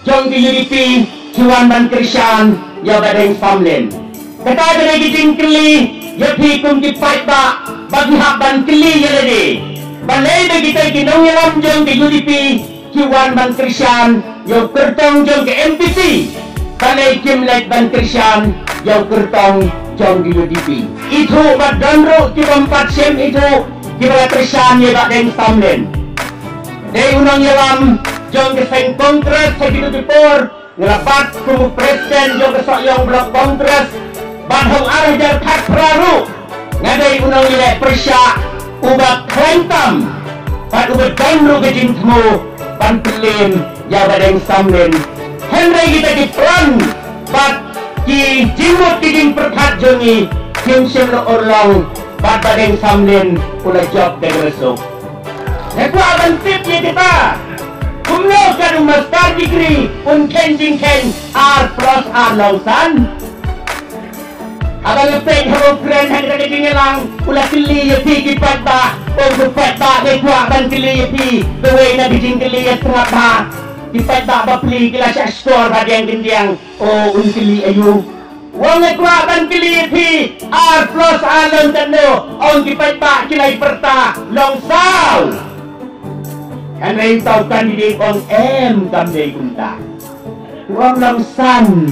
jong di UDP Chuan ban Krishan ya badeng famlen kata dari gijing keli ya phi kum di pai ba bagi hak ban keli ya lede balai bagi kita ginong yalam jong di UDP Chuan ban Krishan ya kertong jong ke MPP balai kimlek ban Krishan ya kertong jong di UDP itu badandro di tempat sem itu kita Krishan ya badeng famlen dari unang yalam jong ke seng kongres segitu dipur ngelabat kumu presiden jong ke sokyong blok kongres badhong arah jar kat peraru ngadai unang nilai persyak ubah kerentam pad ubah dandru gejing temu pan pelim ya badeng samlen henry kita di peran pad ki jimut gejing perkat jongi kim sem lo orlong pad badeng samlen ula job tegresuk nekwa aban tip ya kita kumlo kan master degree ken R plus R lausan abang lepek haro friend hang rada dingelang ula kili ya pi ki patba o patba le kwa ban kili ya pi bewe na bijing kili ya trapa di patba ba pli kila sya store ba diang gendiang o kili ayu wong kwa ban kili ya pi R plus R lausan no on di patba kila perta longsau kan rai tau kandidat on M kamdai kunta wong longsan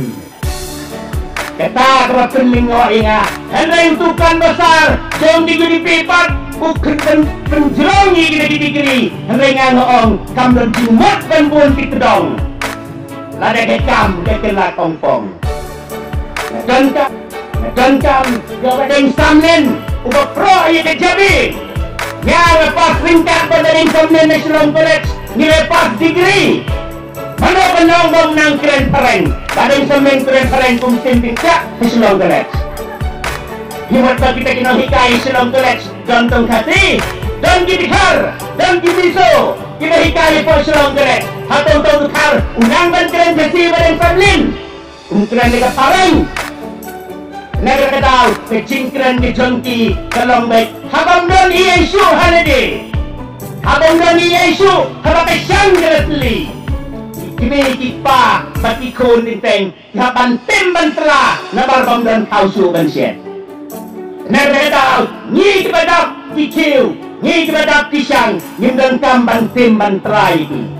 kata kerap penlingo inga hendai utukan besar jom digudi pipat bukan penjerongi kita digeri hendai ngangong kamdon jimut dan buan pitedong lada kekam kekela kongpong dan kam gabadeng samnen ubah pro iya kejabi yang lepas ringkat pada samnen National College nilepas digeri mana penonggong nang keren pereng badeng semen keren pereng kumsim pingcak di Selong College himat bagi kita kena hikai Selong College gantung hati dan gidikar dan gibiso kita hikai po Selong College hatong tau tukar unang ban keren jasi badeng famlin keren dekat pareng negara ketau kecing keren di jongki kalong baik habang don iya isu halade habang don iya isu habakai syang jelasli kini kipa bagi kun inteng haban tim bantla nabar bangdan kausu bansyet nereda ni kepada kikiu ni kepada kisang ngindang kam ban tim bantla itu